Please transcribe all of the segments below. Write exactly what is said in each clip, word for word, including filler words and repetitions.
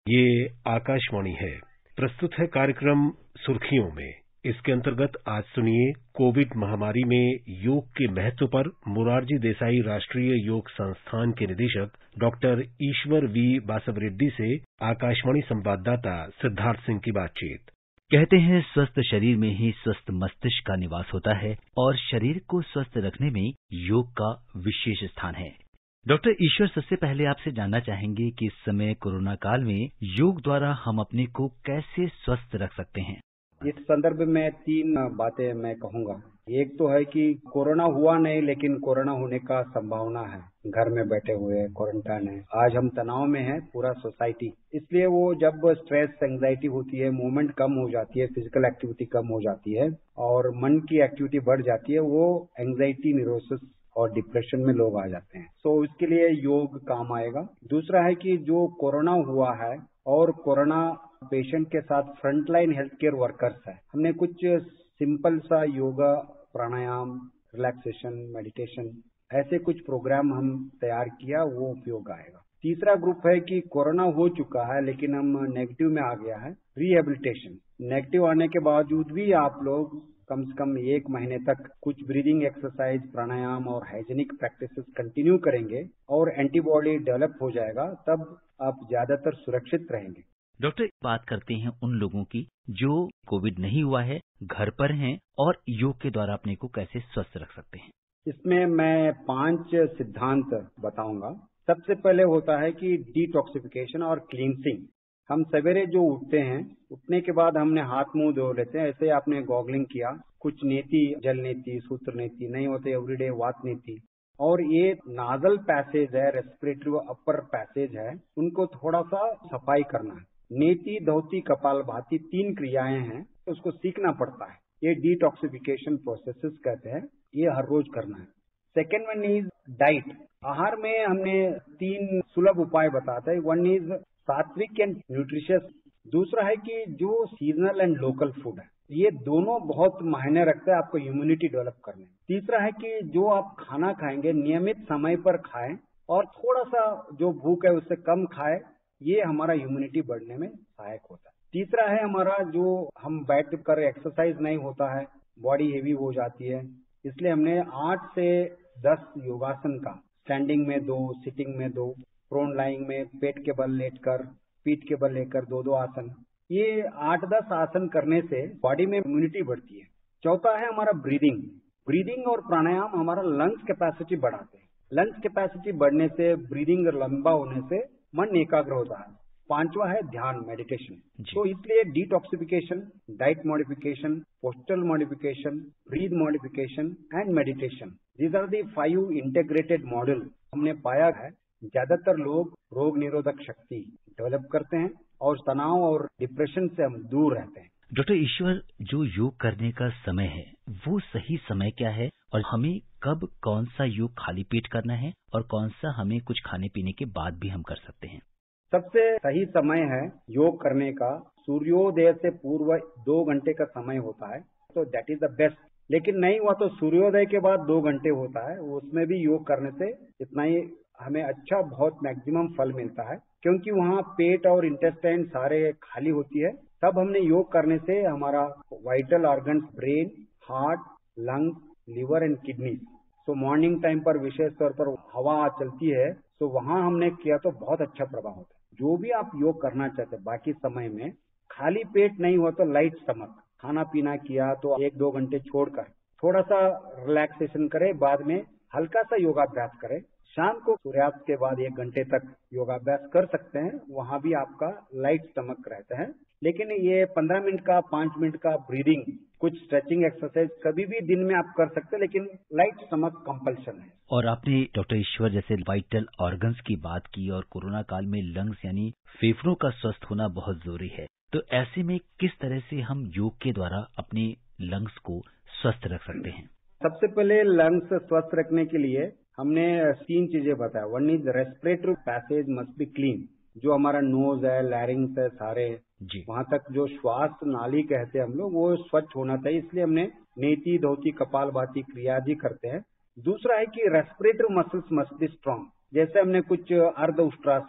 ये आकाशवाणी है। प्रस्तुत है कार्यक्रम सुर्खियों में। इसके अंतर्गत आज सुनिए कोविड महामारी में योग के महत्व पर मोरारजी देसाई राष्ट्रीय योग संस्थान के निदेशक डॉक्टर ईश्वर वी बासवरेड्डी से आकाशवाणी संवाददाता सिद्धार्थ सिंह की बातचीत। कहते हैं स्वस्थ शरीर में ही स्वस्थ मस्तिष्क का निवास होता है और शरीर को स्वस्थ रखने में योग का विशेष स्थान है। डॉक्टर ईश्वर, सबसे पहले आपसे जानना चाहेंगे कि इस समय कोरोना काल में योग द्वारा हम अपने को कैसे स्वस्थ रख सकते हैं। इस संदर्भ में तीन बातें मैं कहूंगा। एक तो है कि कोरोना हुआ नहीं, लेकिन कोरोना होने का संभावना है। घर में बैठे हुए क्वारंटाइन है। आज हम तनाव में है पूरा सोसाइटी, इसलिए वो जब स्ट्रेस एंजाइटी होती है, मूवमेंट कम हो जाती है, फिजिकल एक्टिविटी कम हो जाती है और मन की एक्टिविटी बढ़ जाती है, वो एंजाइटी, न्यूरोसिस और डिप्रेशन में लोग आ जाते हैं। तो इसके लिए योग काम आएगा। दूसरा है कि जो कोरोना हुआ है और कोरोना पेशेंट के साथ फ्रंटलाइन हेल्थ केयर वर्कर्स है, हमने कुछ सिंपल सा योगा, प्राणायाम, रिलैक्सेशन, मेडिटेशन, ऐसे कुछ प्रोग्राम हम तैयार किया, वो उपयोग आएगा। तीसरा ग्रुप है कि कोरोना हो चुका है लेकिन हम नेगेटिव में आ गया है, रिहेबिलिटेशन। नेगेटिव आने के बावजूद भी आप लोग कम से कम एक महीने तक कुछ ब्रीदिंग एक्सरसाइज, प्राणायाम और हाइजीनिक प्रैक्टिसेस कंटिन्यू करेंगे और एंटीबॉडी डेवलप हो जाएगा, तब आप ज्यादातर सुरक्षित रहेंगे। डॉक्टर, बात करते हैं उन लोगों की जो कोविड नहीं हुआ है, घर पर हैं और योग के द्वारा अपने को कैसे स्वस्थ रख सकते हैं। इसमें मैं पांच सिद्धांत बताऊंगा। सबसे पहले होता है कि डिटॉक्सिफिकेशन और क्लींसिंग। हम सवेरे जो उठते हैं, उठने के बाद हमने हाथ मुंह धो लेते हैं। ऐसे आपने गॉगलिंग किया, कुछ नीति, जल नीति, सूत्र नीति नहीं होते, एवरीडे वात नीति। और ये नाजल पैसेज है, रेस्पिरेटरी अपर पैसेज है, उनको थोड़ा सा सफाई करना है। नीति, धोती, कपालभाति तीन क्रियाएं हैं, तो उसको सीखना पड़ता है। ये डिटॉक्सिफिकेशन प्रोसेसेस कहते हैं, ये हर रोज करना है। Second one is diet. आहार में हमने तीन सुलभ उपाय बताते हैं। One is sattvic and nutritious. दूसरा है कि जो सीजनल एंड लोकल फूड है, ये दोनों बहुत मायने रखते हैं आपको इम्यूनिटी डेवलप करने में। तीसरा है कि जो आप खाना खाएंगे नियमित समय पर खाएं और थोड़ा सा जो भूख है उससे कम खाएं, ये हमारा इम्यूनिटी बढ़ने में सहायक होता है। तीसरा है हमारा जो हम बैठ कर एक्सरसाइज नहीं होता है, बॉडी हेवी हो जाती है, इसलिए हमने आठ से दस योगासन का, स्टैंडिंग में दो, सिटिंग में दो, प्रोन लाइंग में पेट के बल लेटकर, पीठ के बल लेकर दो दो आसन, ये आठ दस आसन करने से बॉडी में इम्यूनिटी बढ़ती है। चौथा है हमारा ब्रीदिंग। ब्रीदिंग और प्राणायाम हमारा लंग्स कैपेसिटी बढ़ाते हैं। लंग्स कैपेसिटी बढ़ने से, ब्रीदिंग लंबा होने से मन एकाग्र होता है। पांचवा है ध्यान, मेडिटेशन। तो इसलिए detoxification, diet modification, postural modification, breath modification and meditation, these are the five integrated model. हमने पाया है ज्यादातर लोग रोग निरोधक शक्ति डेवलप करते हैं और तनाव और डिप्रेशन से हम दूर रहते हैं। डॉक्टर ईश्वर, जो योग करने का समय है वो सही समय क्या है और हमें कब कौन सा योग खाली पेट करना है और कौन सा हमें कुछ खाने पीने के बाद भी हम कर सकते हैं। सबसे सही समय है योग करने का सूर्योदय से पूर्व दो घंटे का समय होता है, तो दैट इज द बेस्ट। लेकिन नहीं हुआ तो सूर्योदय के बाद दो घंटे होता है, उसमें भी योग करने से इतना ही हमें अच्छा, बहुत मैक्सिमम फल मिलता है, क्योंकि वहाँ पेट और इंटेस्टाइन सारे खाली होती है। तब हमने योग करने से हमारा vital organs, brain, heart, lungs, liver and kidney, तो मॉर्निंग टाइम पर विशेष तौर पर हवा चलती है, तो वहाँ हमने किया तो बहुत अच्छा प्रभाव होता है। जो भी आप योग करना चाहते हैं बाकी समय में, खाली पेट नहीं हुआ तो लाइट स्टमक, खाना पीना किया तो एक दो घंटे छोड़कर थोड़ा सा रिलैक्सेशन करें, बाद में हल्का सा योगाभ्यास करें। शाम को सूर्यास्त के बाद एक घंटे तक योगाभ्यास कर सकते हैं, वहां भी आपका लाइट स्टमक रहता है। लेकिन ये पंद्रह मिनट का, पांच मिनट का ब्रीदिंग, कुछ स्ट्रेचिंग एक्सरसाइज कभी भी दिन में आप कर सकते हैं, लेकिन लाइट स्टमक कंपल्शन है। और आपने डॉक्टर ईश्वर जैसे वाइटल ऑर्गन्स की बात की और कोरोना काल में लंग्स यानी फेफड़ों का स्वस्थ होना बहुत जरूरी है, तो ऐसे में किस तरह से हम योग के द्वारा अपने लंग्स को स्वस्थ रख सकते हैं। सबसे पहले लंग्स स्वस्थ रखने के लिए हमने तीन चीजें बताया। One is respiratory passage must be clean, जो हमारा नोज है, लैरिंग्स है, सारे वहां तक जो श्वास नाली कहते हैं हम लोग, वो स्वच्छ होना चाहिए, इसलिए हमने नीति, धोती, कपालभाति क्रियादि करते हैं। दूसरा है कि respiratory muscles must be strong, जैसे हमने कुछ अर्ध उष्ट्रासन,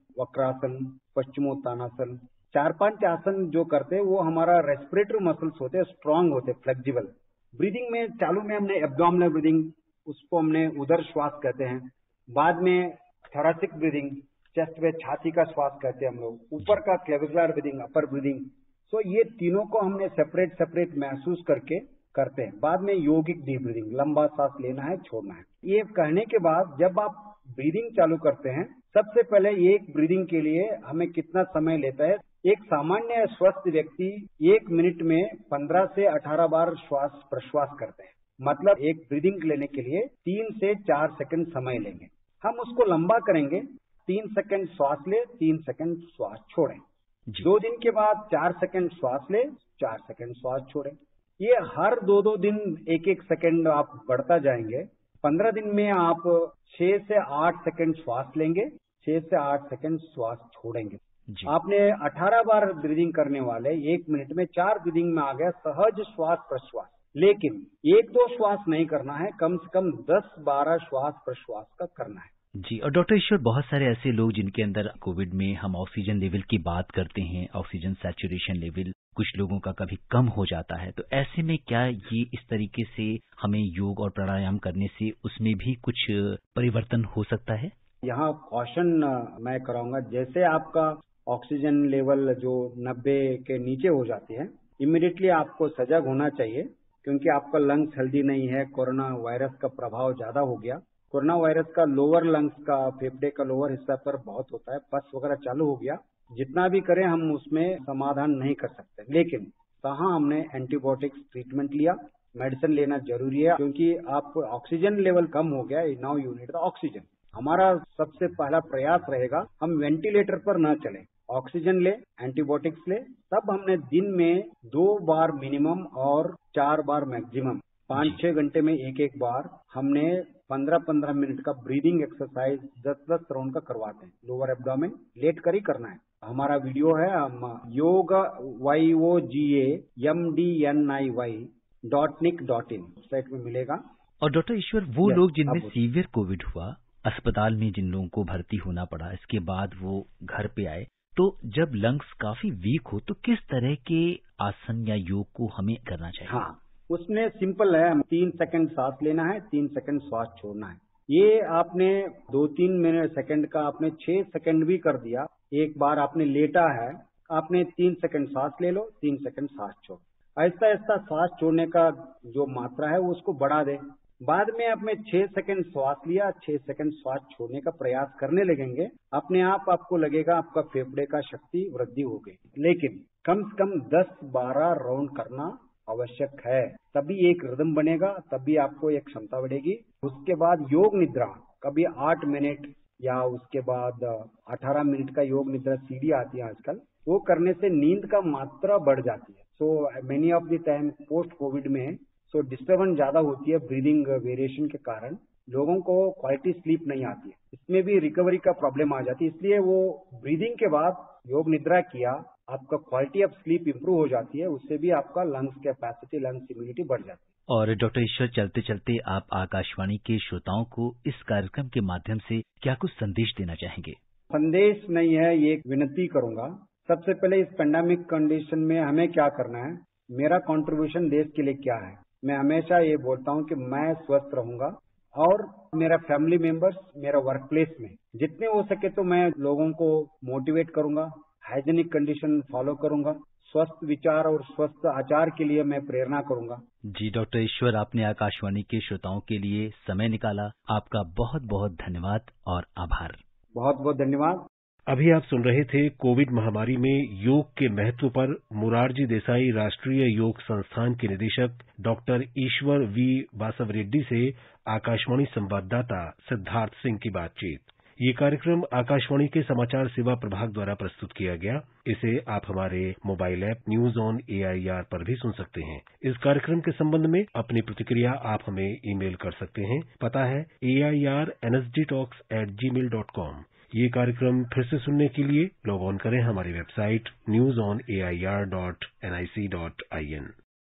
वक्रासन, पश्चिमोत्तानासन, चार पांच आसन जो करते हैं वो हमारा रेस्पिरेटरी मसल्स होते हैं, स्ट्रांग होते हैं, फ्लेक्सिबल। ब्रीदिंग में चालू में हमने एब्डोमिनल ब्रीदिंग, उसको हमने उदर श्वास कहते हैं। बाद में थोरेसिक ब्रीदिंग, चेस्ट में छाती का श्वास कहते हैं हम लोग। ऊपर का clavicular breathing, upper breathing. So ये तीनों को हमने सेपरेट सेपरेट महसूस करके करते हैं। बाद में योगिक डीप ब्रीदिंग, लंबा सांस लेना है, छोड़ना है। ये कहने के बाद जब आप ब्रीदिंग चालू करते हैं, सबसे पहले एक ब्रीदिंग के लिए हमें कितना समय लेता है? एक सामान्य स्वस्थ व्यक्ति एक मिनट में पंद्रह से अठारह बार श्वास प्रश्वास करते हैं। मतलब एक ब्रीदिंग लेने के लिए तीन से चार सेकंड समय लेंगे। हम उसको लंबा करेंगे, तीन सेकंड श्वास ले, तीन सेकंड श्वास छोड़ें। दो दिन के बाद चार सेकंड श्वास ले, चार सेकंड श्वास छोड़ें। ये हर दो दो दिन एक एक सेकंड आप बढ़ता जाएंगे। पंद्रह दिन में आप छह से आठ सेकंड श्वास लेंगे, छह से आठ सेकंड श्वास छोड़ेंगे। आपने अठारह बार ब्रीदिंग करने वाले एक मिनट में चार ब्रीदिंग में आ गया सहज श्वास प्रश्वास। लेकिन एक दो श्वास नहीं करना है, कम से कम दस बारह श्वास प्रश्वास का करना है। जी, और डॉक्टर ईश्वर, बहुत सारे ऐसे लोग जिनके अंदर कोविड में हम ऑक्सीजन लेवल की बात करते हैं, ऑक्सीजन सैचुरेशन लेवल कुछ लोगों का कभी कम हो जाता है, तो ऐसे में क्या ये इस तरीके से हमें योग और प्राणायाम करने से उसमें भी कुछ परिवर्तन हो सकता है? यहाँ कॉशन मैं कराऊंगा, जैसे आपका ऑक्सीजन लेवल जो नब्बे के नीचे हो जाती है, इमीडिएटली आपको सजग होना चाहिए, क्योंकि आपका लंग्स हेल्दी नहीं है। कोरोना वायरस का प्रभाव ज्यादा हो गया। कोरोना वायरस का लोअर लंग्स का, फेफड़े का लोअर हिस्सा पर बहुत होता है, पस वगैरह चालू हो गया। जितना भी करें हम उसमें समाधान नहीं कर सकते। लेकिन कहाँ हमने एंटीबायोटिक्स ट्रीटमेंट लिया, मेडिसिन लेना जरूरी है, क्योंकि आप ऑक्सीजन लेवल कम हो गया, now you need the oxygen. हमारा सबसे पहला प्रयास रहेगा हम वेंटिलेटर पर न चलें, ऑक्सीजन ले, एंटीबायोटिक्स ले। तब हमने दिन में दो बार मिनिमम और चार बार मैक्सिमम, पांच छह घंटे में एक एक बार हमने पंद्रह पंद्रह मिनट का ब्रीदिंग एक्सरसाइज दस दस राउंड का करवाते हैं। लोअर एब्डोमेन लेट कर ही करना है। हमारा वीडियो है, हम योग Y O G A M D N I Y dot nic dot in site में मिलेगा। और डॉक्टर ईश्वर, वो लोग जिनमें सीवियर कोविड हुआ, अस्पताल में जिन लोगों को भर्ती होना पड़ा, इसके बाद वो घर पे आए, तो जब लंग्स काफी वीक हो तो किस तरह के आसन या योग को हमें करना चाहिए? हाँ, उसमें सिंपल है, तीन सेकंड सांस लेना है, तीन सेकंड श्वास छोड़ना है। ये आपने दो तीन मिनट सेकंड का आपने छह सेकंड भी कर दिया। एक बार आपने लेटा है, आपने तीन सेकंड सांस ले लो, तीन सेकंड सांस छोड़। ऐसा ऐसा सांस छोड़ने का जो मात्रा है वो उसको बढ़ा दे। बाद में आपने छह सेकंड श्वास लिया, छह सेकंड श्वास छोड़ने का प्रयास करने लगेंगे, अपने आप आपको लगेगा आपका फेफड़े का शक्ति वृद्धि हो गई। लेकिन कम से कम दस बारह राउंड करना आवश्यक है, तभी एक रिदम बनेगा, तभी आपको एक क्षमता बढ़ेगी। उसके बाद योग निद्रा, कभी आठ मिनट या उसके बाद अठारह मिनट का योग निद्रा सीढ़ी आती है आजकल, वो करने से नींद का मात्रा बढ़ जाती है। So many of the time post covid में सो डिस्टर्बेंस ज्यादा होती है, ब्रीदिंग वेरिएशन के कारण लोगों को क्वालिटी स्लीप नहीं आती है, इसमें भी रिकवरी का प्रॉब्लम आ जाती है। इसलिए वो ब्रीदिंग के बाद योग निद्रा किया, आपका क्वालिटी ऑफ स्लीप इंप्रूव हो जाती है, उससे भी आपका लंग्स कैपेसिटी, लंग्स इम्यूनिटी बढ़ जाती है। और डॉक्टर ईश्वर, चलते चलते आप आकाशवाणी के श्रोताओं को इस कार्यक्रम के माध्यम से क्या कुछ संदेश देना चाहेंगे? संदेश नहीं है, ये एक विनती करूंगा। सबसे पहले इस पेंडेमिक कंडीशन में हमें क्या करना है, मेरा कंट्रीब्यूशन देश के लिए क्या है। मैं हमेशा ये बोलता हूँ कि मैं स्वस्थ रहूंगा और मेरा फैमिली मेंबर्स, मेरा वर्क प्लेस में जितने हो सके तो मैं लोगों को मोटिवेट करूंगा, हाइजीनिक कंडीशन फॉलो करूंगा, स्वस्थ विचार और स्वस्थ आचार के लिए मैं प्रेरणा करूंगा। जी डॉक्टर ईश्वर, आपने आकाशवाणी के श्रोताओं के लिए समय निकाला, आपका बहुत बहुत धन्यवाद और आभार। बहुत बहुत धन्यवाद। अभी आप सुन रहे थे कोविड महामारी में योग के महत्व पर मुरारजी देसाई राष्ट्रीय योग संस्थान के निदेशक डॉक्टर ईश्वर वी बासव रेड्डी से आकाशवाणी संवाददाता सिद्धार्थ सिंह की बातचीत। ये कार्यक्रम आकाशवाणी के समाचार सेवा प्रभाग द्वारा प्रस्तुत किया गया। इसे आप हमारे mobile app news on A I R पर भी सुन सकते हैं। इस कार्यक्रम के संबंध में अपनी प्रतिक्रिया आप हमें ईमेल कर सकते हैं। पता है A I R N S D talks at G mail dot com. ये कार्यक्रम फिर से सुनने के लिए लॉग ऑन करें हमारी website news on A I R dot N I C dot I N.